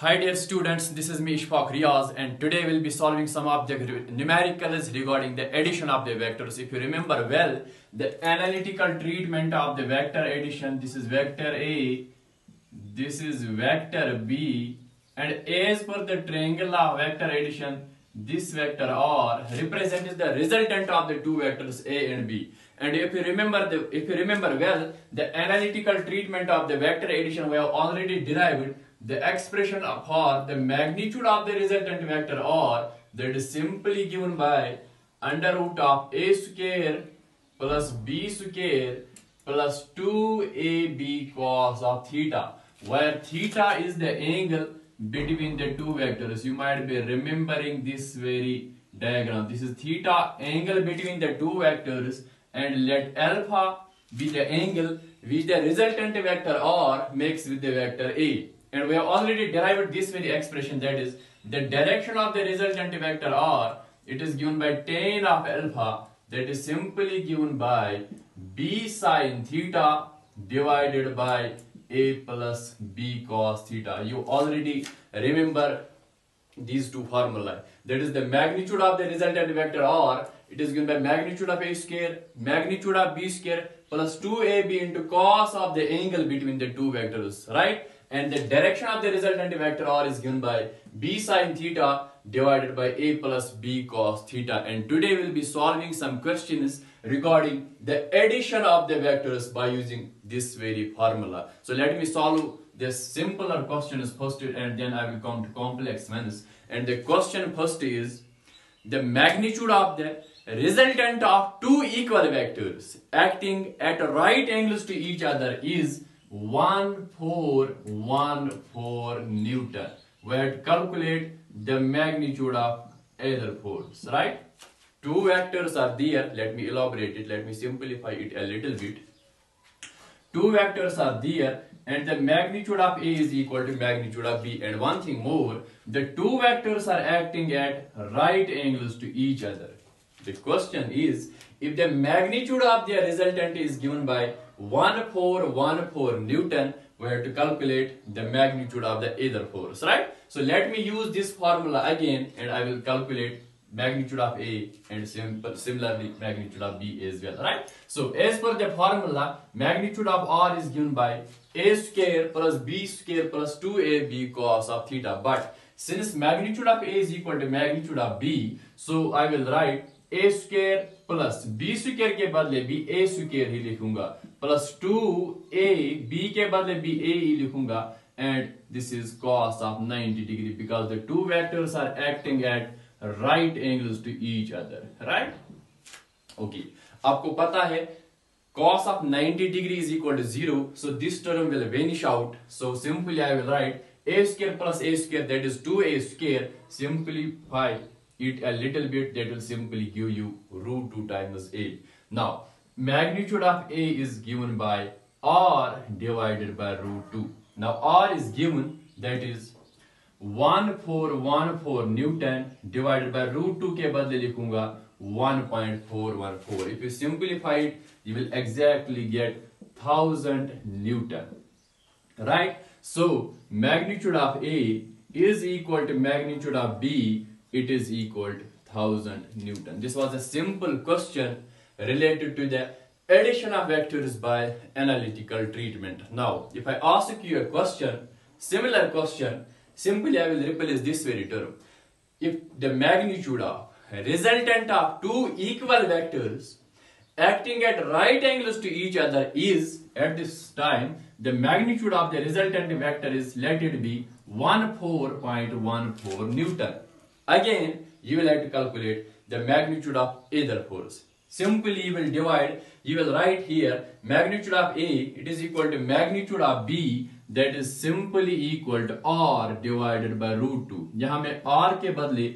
Hi dear students, this is me Ishfaq Riaz and today we'll be solving some of the numericals regarding the addition of the vectors. If you remember well, the analytical treatment of the vector addition, this is vector A, this is vector B, and as per the triangle of vector addition, this vector R represents the resultant of the two vectors A and B. And if you remember well, the analytical treatment of the vector addition we have already derived the expression for the magnitude of the resultant vector R, that is simply given by under root of A square plus B square plus 2AB cos of theta, where theta is the angle between the two vectors. You might be remembering this very diagram. This is theta, angle between the two vectors, and let alpha be the angle which the resultant vector R makes with the vector A. And we have already derived this very expression, that is the direction of the resultant vector R, it is given by tan of alpha, that is simply given by B sin theta divided by A plus B cos theta. You already remember these two formulae. That is the magnitude of the resultant vector R, it is given by magnitude of A square, magnitude of B square plus 2AB into cos of the angle between the two vectors, right? And the direction of the resultant vector R is given by B sin theta divided by A plus B cos theta. And today we will be solving some questions regarding the addition of the vectors by using this very formula. So let me solve this simpler questions first and then I will come to complex ones. And the question first is the magnitude of the resultant of two equal vectors acting at right angles to each other is 1414 Newton. We have to calculate the magnitude of either force, right? Two vectors are there. Let me elaborate it. Let me simplify it a little bit. Two vectors are there and the magnitude of A is equal to magnitude of B. And one thing more, the two vectors are acting at right angles to each other. The question is, if the magnitude of the resultant is given by 1414 Newton, we have to calculate the magnitude of the either force, right? So let me use this formula again and I will calculate magnitude of A and similarly magnitude of B as well, right? So as per the formula, magnitude of R is given by A square plus B square plus 2AB cos of theta. But since magnitude of A is equal to magnitude of B, so I will write A square plus B square के बदले भी A square ही लिखूंगा plus 2A B के बदले भी A ही लिखूंगा and this is cos of 90 degree because the two vectors are acting at right angles to each other, right? Okay, आपको पता है cos of 90 degree is equal to 0, so this term will vanish out. So simply I will write A square plus A square, that is 2A square. Simplify it a little bit, that will simply give you root 2 times A. Now magnitude of A is given by R divided by root 2. Now R is given, that is 1414 Newton divided by root 2 के बदले लिखूंगा 1.414. If you simplify it, you will exactly get 1000 Newton, right? So magnitude of A is equal to magnitude of B, it is equal to 1000 Newton. This was a simple question related to the addition of vectors by analytical treatment. Now, if I ask you a question, similar question, simply I will replace this very term. If the magnitude of resultant of two equal vectors acting at right angles to each other is, at this time, the magnitude of the resultant vector is, let it be 14.14 Newton. Again, you will have to calculate the magnitude of either force. Simply you will divide, you will write here magnitude of A, it is equal to magnitude of B, that is simply equal to R divided by root 2. यहाँ मैं R के बदले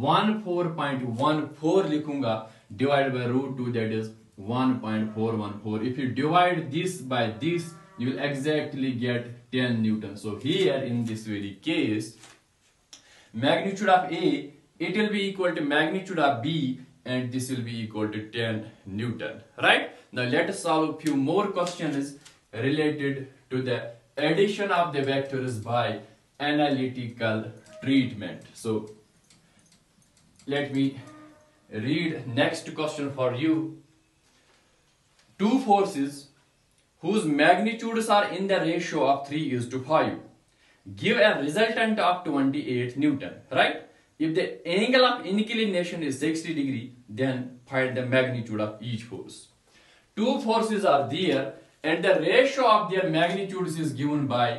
14.14 लिखूंगा divided by root 2, that is 1.414. If you divide this by this, you will exactly get 10 Newton. So here in this very case, magnitude of A, it will be equal to magnitude of B and this will be equal to 10 Newton, right? Now let us solve a few more questions related to the addition of the vectors by analytical treatment. So let me read next question for you. Two forces whose magnitudes are in the ratio of 3:5 give a resultant of 28 Newton, right? If the angle of inclination is 60 degree, then find the magnitude of each force. Two forces are there and the ratio of their magnitudes is given by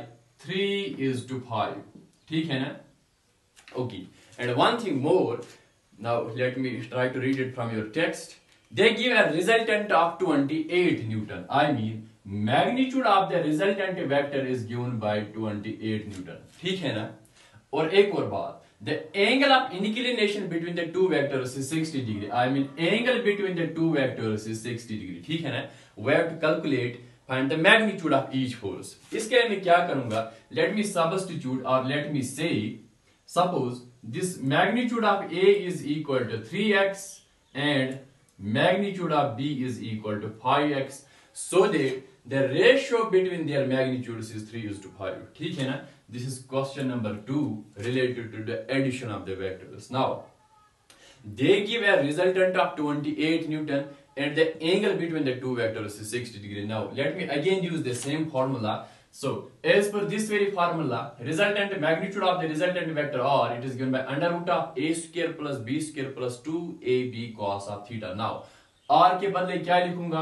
3:5. ठीक है ना? Okay. And one thing more, now let me try to read it from your text. They give a resultant of 28 Newton. I mean, magnitude of the resultant vector is given by 28 Newton. ठीक है ना? और एक और बात, the angle of inclination between the two vectors is 60 degree. I mean, angle between the two vectors is 60 degree. ठीक है ना? We have to calculate, find the magnitude of each force. इसके लिए मैं क्या करूँगा? Let me substitute or let me say, suppose this magnitude of A is equal to 3x and magnitude of B is equal to 5x, so that the ratio between their magnitudes is 3:5. ठीक है ना? This is question number 2 related to the addition of the vectors. Now, they give a resultant of 28 Newton and the angle between the two vectors is 60 degree. Now, let me again use the same formula. So, as per this very formula, resultant magnitude of the resultant vector R, it is given by under root of a square plus b square plus 2ab cos of theta. Now, R के बदले क्या लिखूंगा?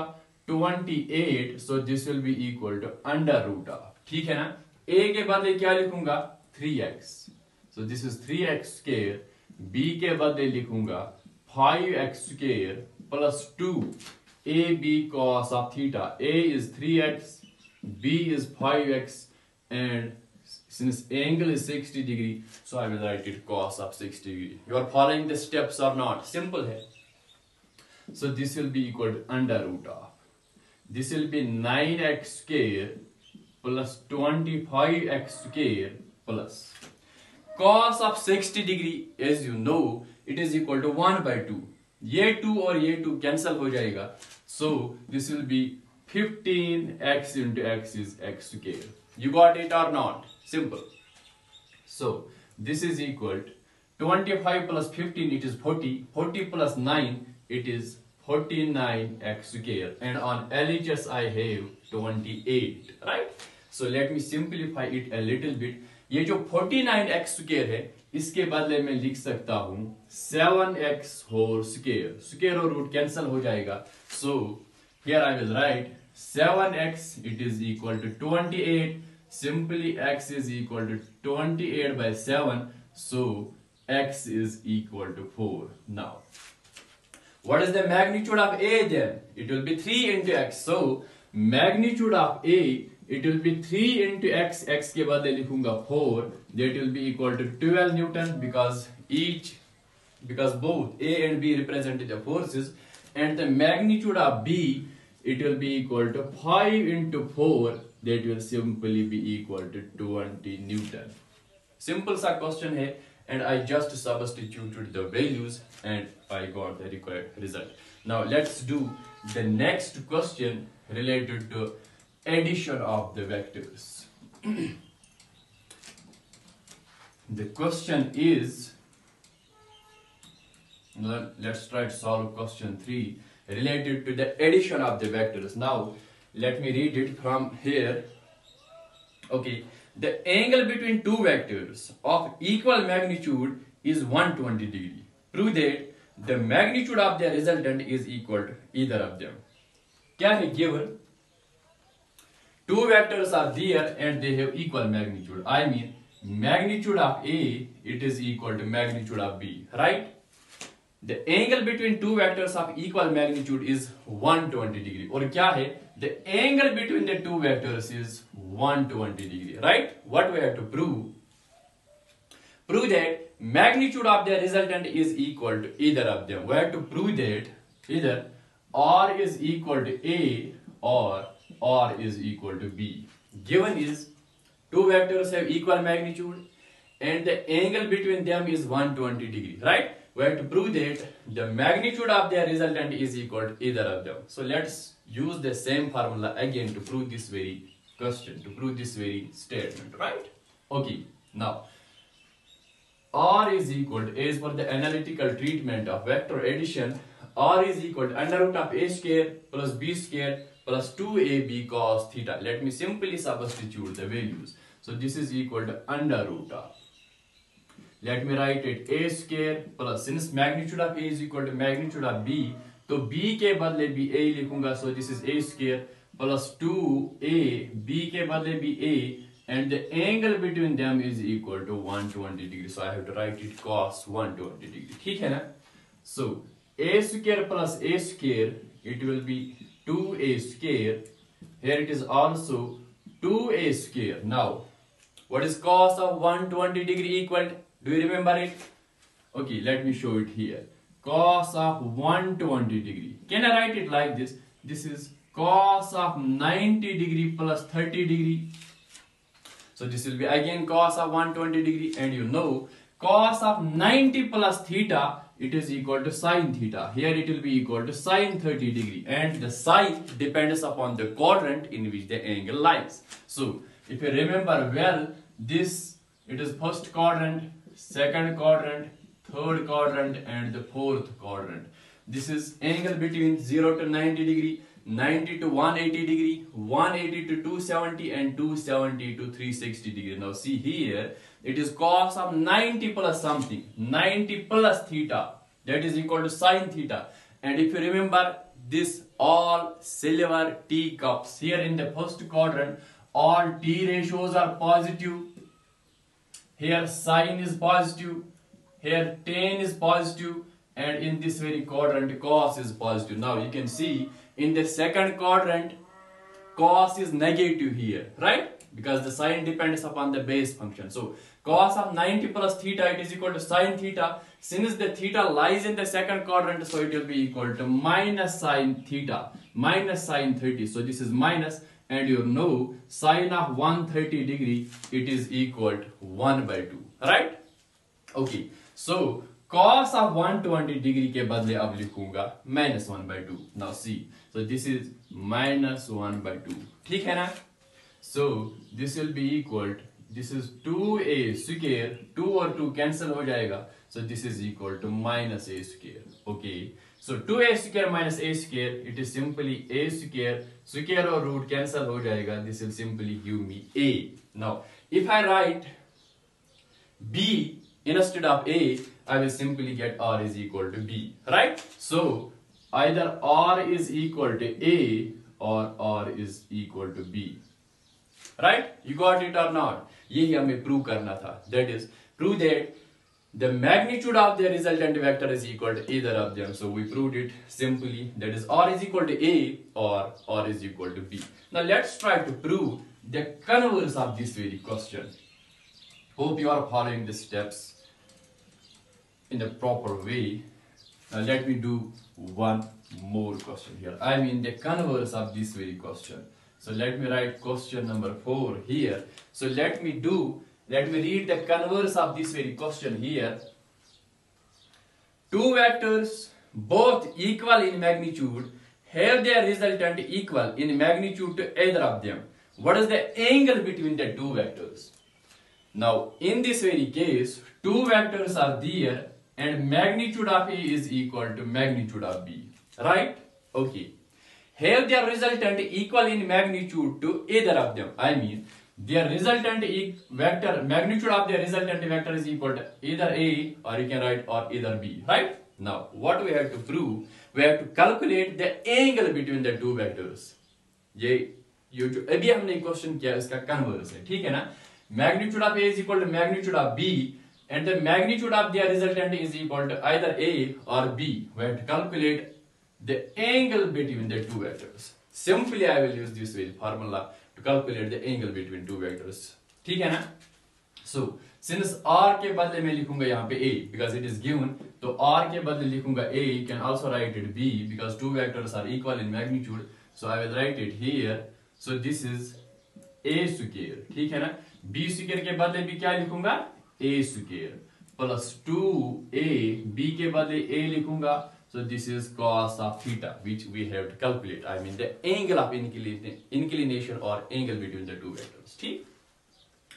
28. So, this will be equal to under root of. ठीक है ना? A के बदले क्या लिखूंगा? 3x. So, this is 3x square. B के बदले लिखूंगा 5x square plus 2ab cos of theta. A is 3x, B is 5x, and since angle is 60 degree, so I will write it cos of 60 degree. You are following the steps or not? Simple है. So this will be equal to under root of. This will be 9x square plus 25x square plus cos of 60 degree, as you know, it is equal to 1 by 2. ये 2 और ये 2 cancel हो जाएगा. So this will be 15x into x is x square. You got it or not? Simple. So this is equal to 25 plus 15, it is 40. 40 plus 9, it is 49x square. And on LHS I have 28. Right? So let me simplify it a little bit. ये जो 49x square है, इसके बदले में लिख सकता हूँ 7x whole square. Square और root cancel हो जाएगा. So here I will write 7x, it is equal to 28. Simply x is equal to 28 by 7. So x is equal to 4. Now, what is the magnitude of A then? It will be 3 into x. So magnitude of A, it will be 3 into x. X के बदले लिखूंगा 4. That will be equal to 12 Newton because both A and B represent the forces, and the magnitude of B, it will be equal to 5 into 4. That will simply be equal to 20 Newton. Simple सा question है, and I just substituted the values and I got the required result. Now let's do the next question related to addition of the vectors. The question is, let's try to solve question 3 related to the addition of the vectors. Now let me read it from here. Okay, the angle between two vectors of equal magnitude is 120 degree. Prove that the magnitude of the resultant is equal to either of them. क्या है given? Two vectors are there and they have equal magnitude. I mean, magnitude of A, it is equal to magnitude of B, right? The angle between two vectors of equal magnitude is 120 degree. और क्या है? The angle between the two vectors is 120 degree, right? What we have to prove? Prove that magnitude of the resultant is equal to either of them. We have to prove that either R is equal to A or R is equal to B. Given is two vectors have equal magnitude and the angle between them is 120 degree, right? We have to prove that the magnitude of their resultant is equal to either of them. So let's use the same formula again to prove this very question, to prove this very statement, right? Okay, Now R is equal to, as per the analytical treatment of vector addition, R is equal to under root of a square plus b square plus 2ab cos theta. Let me simply substitute the values. So this is equal to under root of, let me write it, a square plus, since magnitude of a is equal to magnitude of b, तो b के बदले भी a लिखूंगा, so this is a square plus 2a, b के बदले भी a, and the angle between them is equal to 120 degree, so I have to write it cos 120 degree. ठीक है ना? So a square plus a square, it will be 2a square. Here it is also 2a square. Now what is cos of 120 degree equal? Do you remember it? Okay, let me show it here. Cos of 120 degree. Can I write it like this? This is cos of 90 degree plus 30 degree. So this will be again cos of 120 degree, and you know cos of 90 plus theta, it is equal to sin theta. Here it will be equal to sin 30 degree, and the sin depends upon the quadrant in which the angle lies. So if you remember well, this, it is first quadrant, second quadrant, third quadrant, and the fourth quadrant. This is angle between 0 to 90 degree, 90 to 180 degree, 180 to 270, and 270 to 360 degree. Now see here, it is cos of 90 plus something, 90 plus theta, that is equal to sin theta. And if you remember, this all silver teacups, here in the first quadrant, all t ratios are positive. Here sin is positive, here tan is positive, and in this very quadrant cos is positive. Now you can see in the second quadrant cos is negative here, right? Because the sin depends upon the base function. So cos of 90 plus theta, it is equal to sin theta. Since the theta lies in the second quadrant, so it will be equal to minus sin theta, minus sin 30. So this is minus, and you know sin of 130 degree, it is equal to 1 by 2, right? Okay, so cos of 120 degree के बदले अब लिखूंगा minus 1 by 2. Now see, so this is minus 1 by 2. ठीक है ना? So this will be equal to, this is 2a square, 2 और 2 cancel हो जाएगा. So this is equal to minus a square. Okay. So 2a square minus a square, it is simply a square. Square or root cancel हो जाएगा. This will simply give me a. Now if I write b instead of a, I will simply get r is equal to b, right? So either r is equal to a or r is equal to b, right? You got it or not? यही हमें prove करना था. That is, prove that the magnitude of the resultant vector is equal to either of them. So we proved it simply. That is, r is equal to a or r is equal to b. Now let's try to prove the converse of this very question. Hope you are following the steps in the proper way. Now let me do one more question here. I mean the converse of this very question. So let me write question number 4 here. So let me read the converse of this very question here. Two vectors both equal in magnitude have their resultant equal in magnitude to either of them. What is the angle between the two vectors? Now in this very case, two vectors are there and magnitude of A is equal to magnitude of B, right? Okay. Have their resultant equal in magnitude to either of them. I mean, their resultant vector, magnitude of their resultant vector is equal to either A, or you can write, or either B, right? Now, what we have to prove? We have to calculate the angle between the two vectors. ये जो अभी हमने question किया इसका converse है, ठीक है ना? Magnitude of A is equal to magnitude of B, and the magnitude of their resultant is equal to either A or B. We have to calculate the angle between the two vectors. Simply I will use this very formula to calculate the angle between two vectors. ठीक है ना? So since R के बदले में लिखूंगा यहाँ पे A because it is given, तो R के बदले लिखूंगा A. You can also write it B because two vectors are equal in magnitude. So I will write it here. So this is A square. ठीक है ना? B square के बदले भी क्या लिखूंगा? A square plus 2A. B के बदले A लिखूंगा. So this is cos of theta, which we have to calculate. I mean the angle of inclination or angle between the two vectors. ठीक?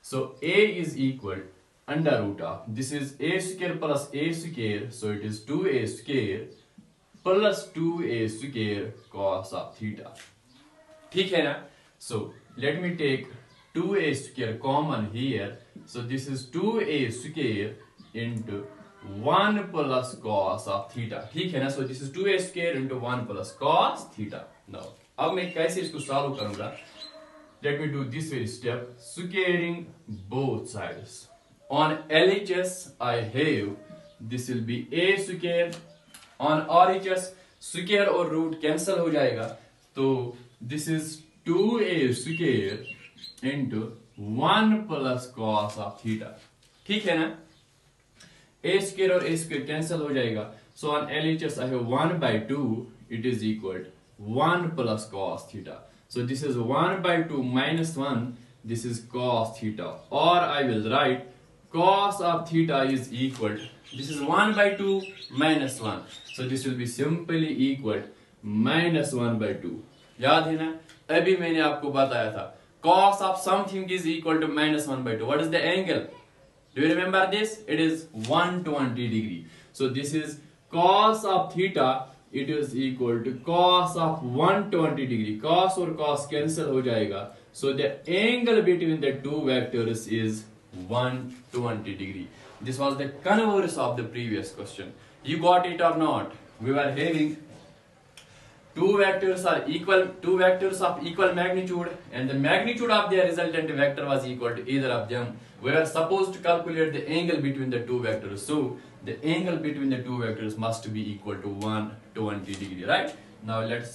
So a is equal under root of, this is a square plus a square, so it is 2a square plus 2a square cos of theta. ठीक है ना? So let me take 2a square common here, so this is 2a square into 1 plus cos of theta. ठीक है ना? So this is 2a square into 1 plus cos theta. Now अब मैं कैसे इसको सॉल्व करूंगा? Let me do this very step. Squaring both sides. On LHS I have, this will be a square. On RHS square और root cancel हो जाएगा, तो this is 2a square into 1 plus cos of theta. ठीक है ना? a square और a square cancel हो जाएगा, so on LHS I have 1 by 2, it is equal to 1 plus cos theta. So this is 1 by 2 minus 1, this is cos theta, or I will write cos of theta is equal to, this is 1 by 2 minus 1, so this will be simply equal to minus 1 by 2. याद है ना? अभी मैंने आपको बताया था cos of something is equal to minus 1 by 2. What is the angle? Do you remember this? It is 120 degree. So this is cos of theta, it is equal to cos of 120 degree. Cos और cos cancel हो जाएगा, so the angle between the two vectors is 120 degree. This was the converse of the previous question. You got it or not? We were having two vectors of equal magnitude, and the magnitude of their resultant vector was equal to either of them. We were supposed to calculate the angle between the two vectors, so the angle between the two vectors must be equal to 120 degree, right? Now let's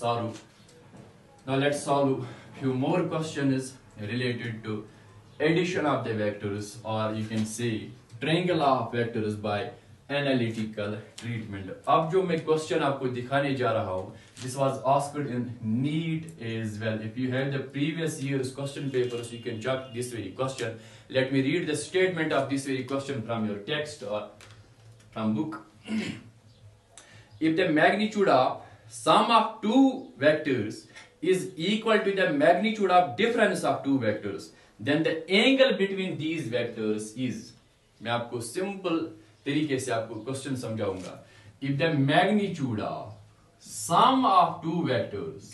solve few more questions related to addition of the vectors, or you can say triangle of vectors by analytical treatment. अब जो मैं question आपको दिखाने जा रहा हूँ, this was asked in NEET as well. If you have the previous year's question papers, you can check this very question. Let me read the statement of this very question from your text or from book. If the magnitude of sum of two vectors is equal to the magnitude of difference of two vectors, then the angle between these vectors is, मैं आपको simple तरीके से आपको question समझाऊंगा. If the magnitude of sum of two vectors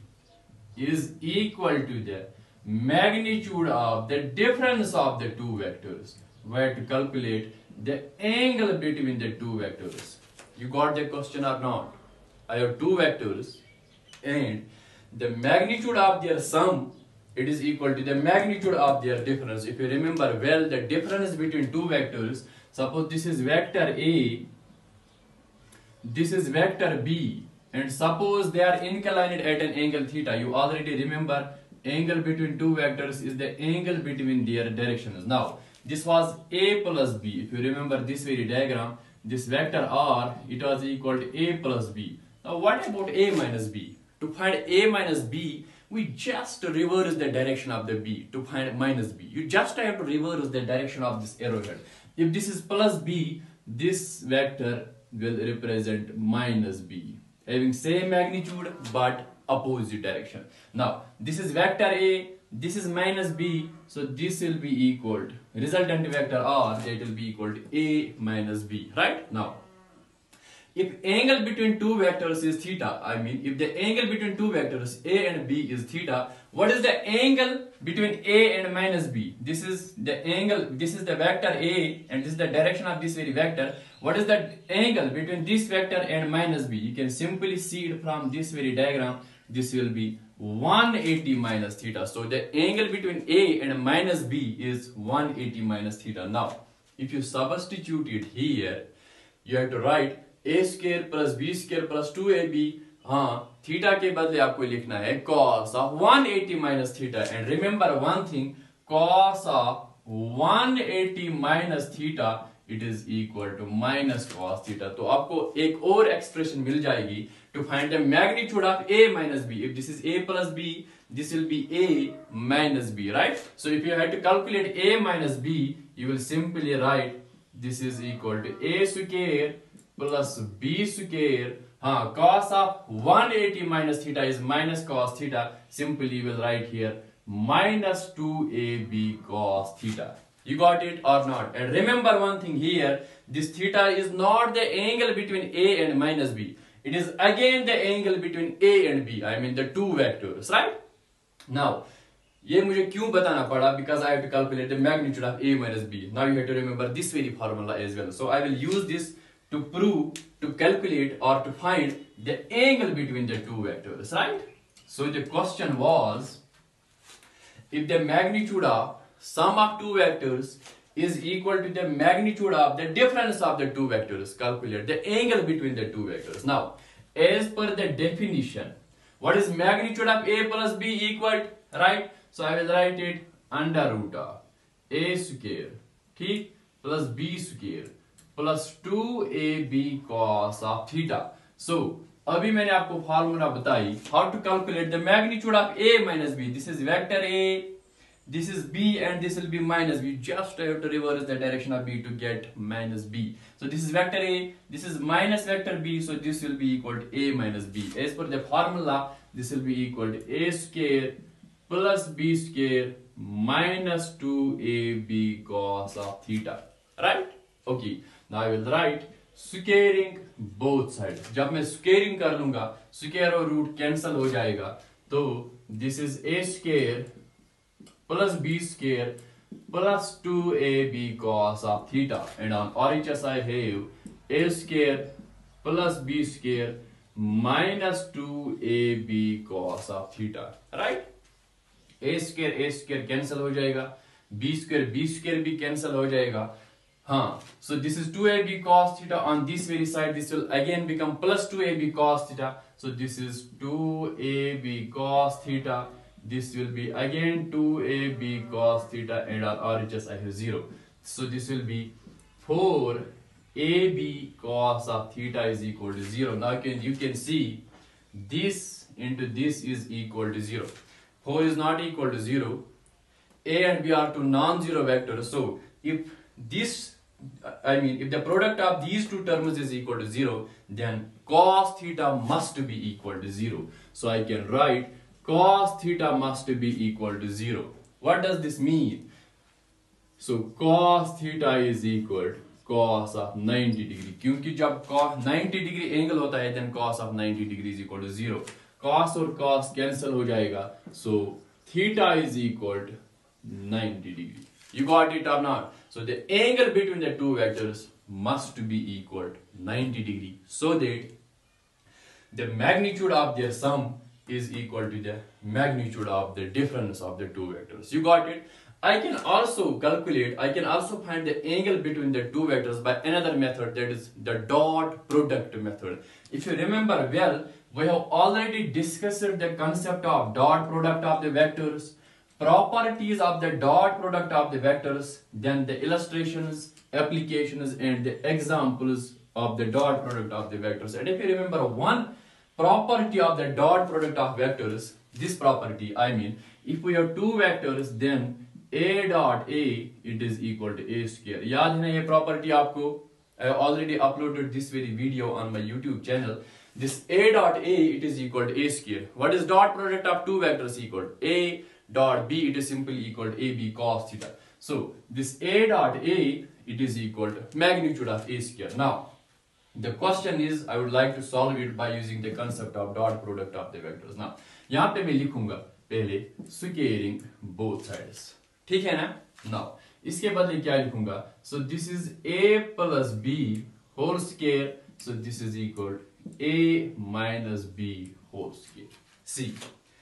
is equal to the magnitude of the difference of the two vectors, we have to calculate the angle between the two vectors. You got the question or not? I have two vectors and the magnitude of their sum, it is equal to the magnitude of their difference. If you remember well, the difference between two vectors, suppose this is vector A, this is vector B, and suppose they are inclined at an angle theta. You already remember angle between two vectors is the angle between their directions. Now this was A plus B. If you remember this very diagram, this vector R, it was equal to A plus B. Now what about A minus B? To find A minus B, we just reverse the direction of the B to find minus B. You just have to reverse the direction of this arrowhead. If this is plus B, this vector will represent minus B, having same magnitude but opposite direction. Now this is vector A, this is minus B, so this will be equal to resultant vector R, that will be equal to A minus B, right? Now if angle between two vectors is theta, I mean if the angle between two vectors A and B is theta, what is the angle between A and minus B? This is the angle, this is the vector A and this is the direction of this very vector. What is the angle between this vector and minus B? You can simply see it from this very diagram. This will be 180 minus theta. So the angle between A and minus B is 180 minus theta. Now if you substitute it here, you have to write a square plus b square plus 2ab. हाँ, theta के बदले आपको लिखना है cos of 180 minus theta. And remember one thing, cos of 180 minus theta, it is equal to minus cos theta. तो आपको एक और एक्सप्रेशन मिल जाएगी to find the magnitude of a minus b. If this is a plus b, this will be a minus b, right? So if you have to calculate a minus b, you will simply write this is equal to a square plus b square. Cos of 180 minus theta is minus cos theta. Simply we will write here minus 2ab cos theta. You got it or not? And remember one thing here, this theta is not the angle between A and minus B. It is again the angle between A and B, I mean the two vectors, right? Now, ये मुझे क्यों बताना पड़ा? Because I have to calculate the magnitude of A minus B. Now you have to remember this very formula as well. So I will use this to prove, to calculate or to find the angle between the two vectors, right? So the question was, if the magnitude of sum of two vectors is equal to the magnitude of the difference of the two vectors, calculate the angle between the two vectors. Now, as per the definition, what is magnitude of A plus B equal, right? So I will write it under root of A square, ठीक, plus B square plus 2ab cos of theta. So अभी मैंने आपको formula बताई how to calculate the magnitude of A minus B. This is vector A, this is B, and this will be minus B. Just have to reverse the direction of B to get minus B. So this is vector A, this is minus vector B, so this will be equal to A minus B. As per the formula, this will be equal to A square plus B square minus 2ab cos of theta. Right? Okay. Now I will write squaring both sides. जब मैं squaring कर लूंगा, square और root cancel हो जाएगा, तो this is A square plus B square plus 2ab cos of theta, and on RHS I have A square plus B square minus 2ab cos of theta. Right? A square cancel हो जाएगा, B square भी cancel हो जाएगा. So this is 2ab cos theta. On this very side, this will again become plus 2ab cos theta. So this is 2ab cos theta. This will be again 2ab cos theta, and on RHS I have 0. So this will be 4ab cos of theta is equal to 0. Now you can see this into this is equal to 0. 4 is not equal to 0. A and B are two non-zero vectors. So if the product of these two terms is equal to 0, then cos theta must be equal to 0. So I can write cos theta must be equal to 0. What does this mean? So cos theta is equal to cos of 90 degree. क्योंकि जब 90 degree angle होता है, then cos of 90 degree is equal to 0. Cos और cos cancel हो जाएगा. So theta is equal to 90 degree. You got it or not? So the angle between the two vectors must be equal to 90 degree, so that the magnitude of their sum is equal to the magnitude of the difference of the two vectors. You got it? I can also find the angle between the two vectors by another method, that is the dot product method. If you remember well, we have already discussed the concept of dot product of the vectors, properties of the dot product of the vectors, then the illustrations, applications, and the examples of the dot product of the vectors. And if you remember one property of the dot product of vectors, this property, I mean, if we have two vectors, then A dot A, it is equal to A square. याद है ना ये property आपको? I have already uploaded this very video on my YouTube channel. This A dot A, it is equal to A square. What is dot product of two vectors equal? A dot B, it is simply equal to AB cos theta. So this A dot A, it is equal to magnitude of A square. Now the question is, I would like to solve it by using the concept of dot product of the vectors. Now यहाँ पे मैं लिखूंगा पहले squaring both sides. ठीक है ना? Now इसके बदले क्या लिखूंगा? So this is A plus B whole square. So this is equal to A minus B whole square. See,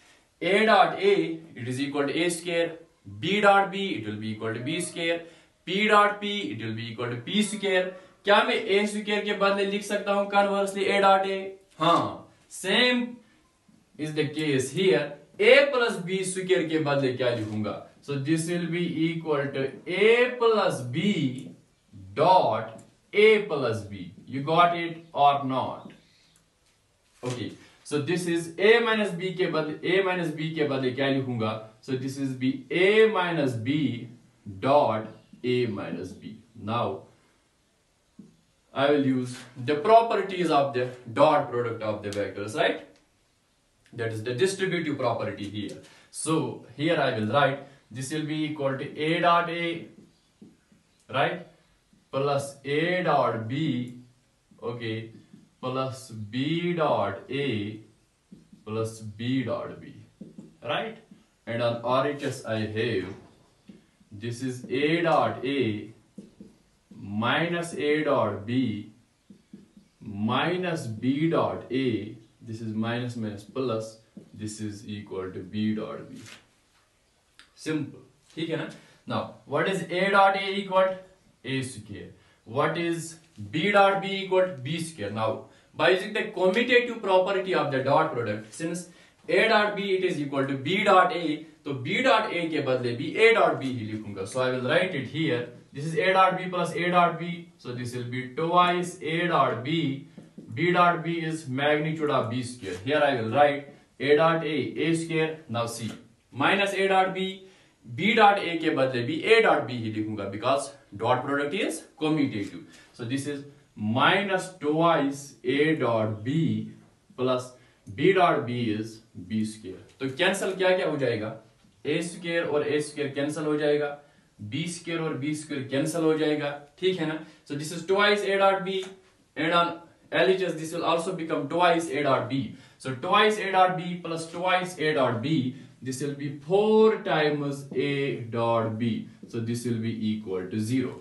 A dot A, it is equal to A square. B dot B, it will be equal to B square. P dot P, it will be equal to P square. क्या मैं A square के बदले लिख सकता हूँ conversely A dot A? हाँ, same is the case here. A plus B square के बदले क्या लिखूंगा? So this will be equal to A plus B dot A plus B. You got it or not? Okay. So this is A minus B के बदले क्या लिखूंगा? So this is be A minus B dot A minus B. Now I will use the properties of the dot product of the vectors, right? That is the distributive property here. So here I will write this will be equal to A dot A, right, plus A dot B, okay, plus B dot A plus B dot B, right? And on RHS I have this is A dot A minus A dot B minus B dot A, this is minus minus plus, this is equal to B dot B. Simple, ठीक है ना? Now, what is A dot A equal? A square. What is B dot B equal? B square. Now, by using the commutative property of the dot product, since A dot B it is equal to B dot A, तो B dot A के बदले भी A dot B ही लिखूंगा. So I will write it here. This is A dot B plus A dot B. So this will be twice A dot B. B dot B is magnitude of B square. Here I will write A dot A square. Now see, minus A dot B. B dot A के बदले भी A dot B ही लिखूंगा because dot product is commutative. So this is minus twice A dot B plus B dot B is B square. तो cancel क्या क्या हो जाएगा? A square और A square कैंसल हो जाएगा. B square और B square कैंसल हो जाएगा. ठीक है ना? So this is twice A dot B, and on LHS this will also become twice A dot B. So twice A dot B plus twice A dot B, this will be 4 times A dot B. So this will be equal to 0.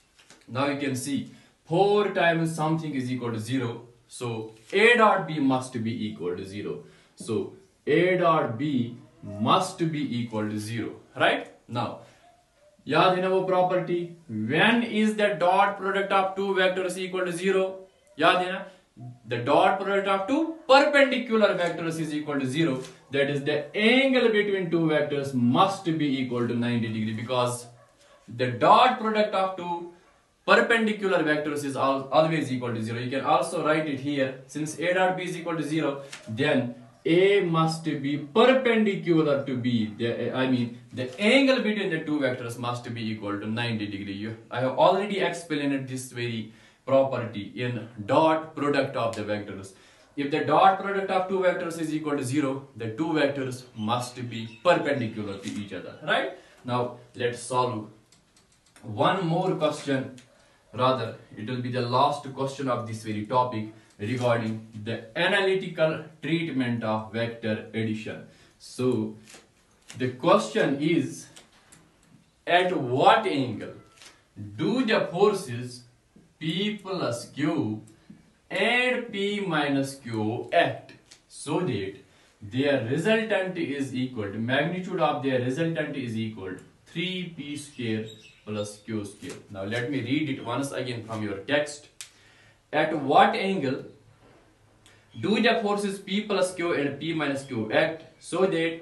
Now you can see 4 times something is equal to 0. So A dot B must be equal to 0. So A dot B must be equal to 0. Right? Now, याद है ना वो property? When is the dot product of two vectors equal to 0? याद है ना? The dot product of two perpendicular vectors is equal to 0. That is, the angle between two vectors must be equal to 90 degree, because the dot product of two perpendicular vectors is always equal to 0. You can also write it here. Since A dot B is equal to 0, then A must be perpendicular to B. The angle between the two vectors must be equal to 90 degree. I have already explained this very property in dot product of the vectors. If the dot product of two vectors is equal to 0, the two vectors must be perpendicular to each other. Right? Now, let's solve one more question. Rather, it will be the last question of this very topic regarding the analytical treatment of vector addition. So, the question is, at what angle do the forces P plus Q and P minus Q act so that their resultant is equal to, magnitude of their resultant is equal to 3P square plus Q square. Now let me read it once again from your text. At what angle do the forces P plus Q and P minus Q act so that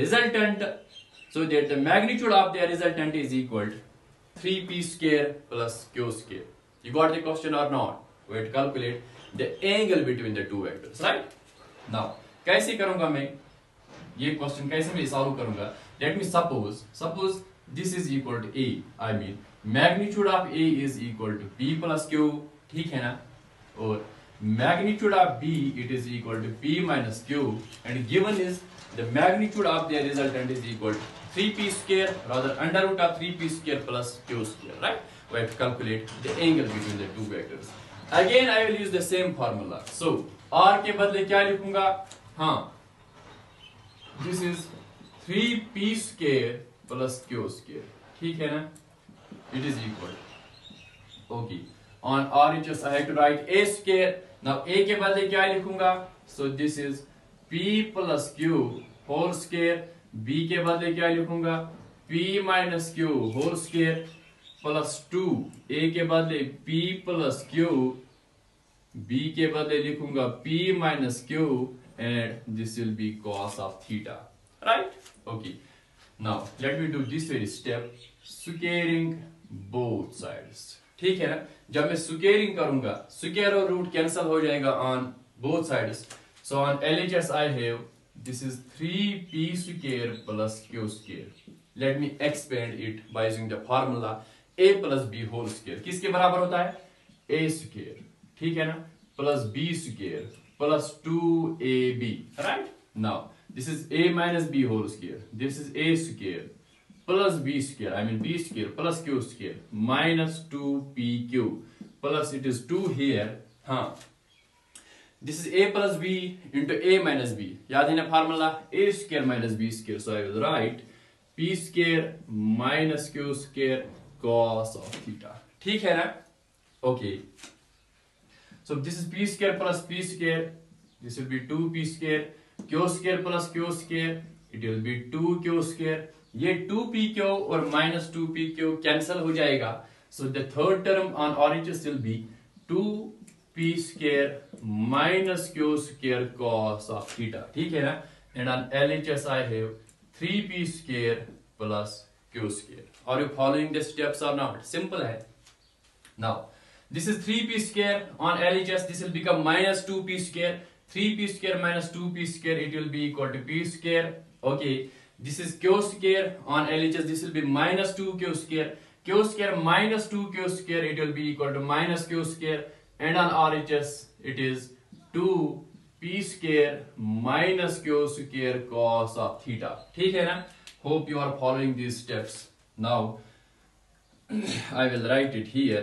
the magnitude of their resultant is equal to 3P square plus Q square? You got the question or not? We will calculate the angle between the two vectors, right? Now, कैसे करूँगा मैं ये question कैसे मैं solve करूँगा? Let me suppose this is equal to A. I mean magnitude of A is equal to P plus Q. ठीक है ना? और magnitude of B it is equal to P minus Q, and given is the magnitude of their resultant is equal to 3P square, rather under root of 3P square plus Q square, right? We have to calculate the angle between the two vectors. Again I will use the same formula. So R के बदले क्या लिखूंगा? हाँ, this is 3P square plus Q square. ठीक है ना? It is equal. Okay. On RHS I have to write A square. Now A के बदले क्या लिखूंगा? So this is P plus Q whole square. B के बदले क्या लिखूंगा? P minus Q whole square plus 2. A के बदले P plus Q. B के बदले लिखूंगा P minus Q, and this will be cos of theta. Right? Okay. Now let me do this very step. Squaring both sides. ठीक है ना? जब मैं squaring करूंगा, square और root cancel हो जाएगा on both sides. So on LHS I have this is 3P square plus Q square. Let me expand it by using the formula A plus B whole square. किसके बराबर होता है? A square. ठीक है ना? Plus B square plus 2AB. Right? Now This is a minus b whole square. This is a square plus b square. I mean b square plus q square minus 2pq plus it is 2 here. This is a plus b into a minus b. याद है ना formula a square minus b square. So I will write p square minus q square cos of theta. ठीक है ना? Okay. So this is p square plus p square. This will be 2p square. Q square plus q square. It will be 2q square. ये 2pq और minus 2pq cancel हो जाएगा. So the third term on RHS will be 2p square minus q square cos of theta. ठीक है ना? And on LHS I have 3p square plus q square. Are you following the steps or not? Simple है. Now this is 3p square on LHS. This will become minus 2p square. 3p square minus 2p square. It will be equal to p square. Okay. This is q square on LHS. This will be minus 2q square. Q square minus 2q square. It will be equal to minus q square. And on RHS it is 2p square minus q square cos of theta. ठीक है ना? Hope you are following these steps. Now I will write it here.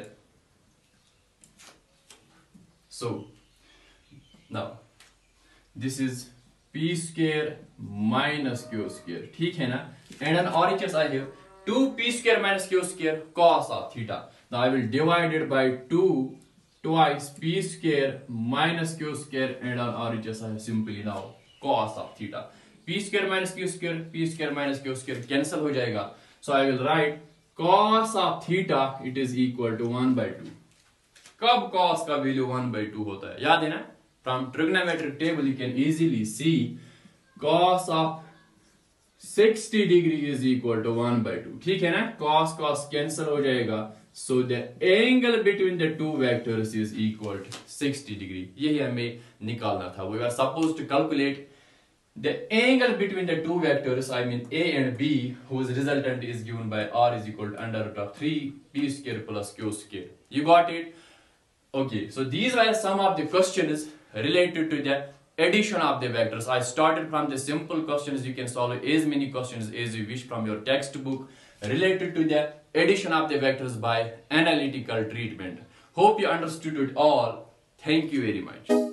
So now this is p square minus q square. ठीक है ना? And on RHS I have 2p square minus q square cos of theta. Now I will divide it by 2 twice p square minus q square, and on RHS I have simply now cos of theta. p square minus q square, p square minus q square cancel हो जाएगा. So I will write cos of theta it is equal to 1 by 2. कब cos का value 1 by 2 होता है? याद है ना? From trigonometric table you can easily see cos of 60 degree is equal to 1 by 2. ठीक है ना? Cos cancel हो जाएगा. So the angle between the two vectors is equal to 60 degree. यही हमें निकालना था. We were supposed to calculate the angle between the two vectors, I mean A and B, whose resultant is given by R is equal to under root of 3 p square plus q square. You got it? Okay. So these were some of the questions related to the addition of the vectors. I started from the simple questions. You can solve as many questions as you wish from your textbook related to the addition of the vectors by analytical treatment. Hope you understood it all. Thank you very much.